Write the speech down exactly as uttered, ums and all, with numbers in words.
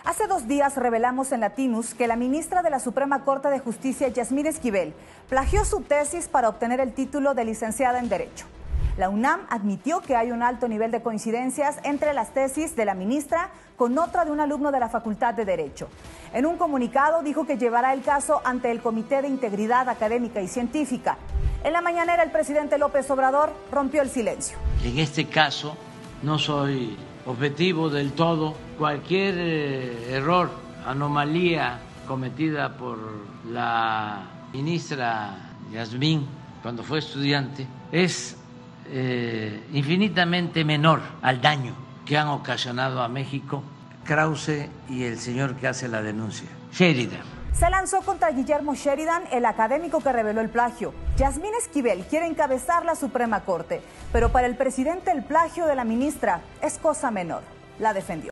Hace dos días revelamos en Latinus que la ministra de la Suprema Corte de Justicia, Yasmín Esquivel, plagió su tesis para obtener el título de licenciada en Derecho. La UNAM admitió que hay un alto nivel de coincidencias entre las tesis de la ministra con otra de un alumno de la Facultad de Derecho. En un comunicado dijo que llevará el caso ante el Comité de Integridad Académica y Científica. En la mañanera, el presidente López Obrador rompió el silencio. En este caso no soy objetivo del todo. Cualquier eh, error, anomalía cometida por la ministra Yasmín cuando fue estudiante es eh, infinitamente menor al daño que han ocasionado a México Krause y el señor que hace la denuncia, Sheridan. Se lanzó contra Guillermo Sheridan, el académico que reveló el plagio. Yasmín Esquivel quiere encabezar la Suprema Corte, pero para el presidente el plagio de la ministra es cosa menor. La defendió.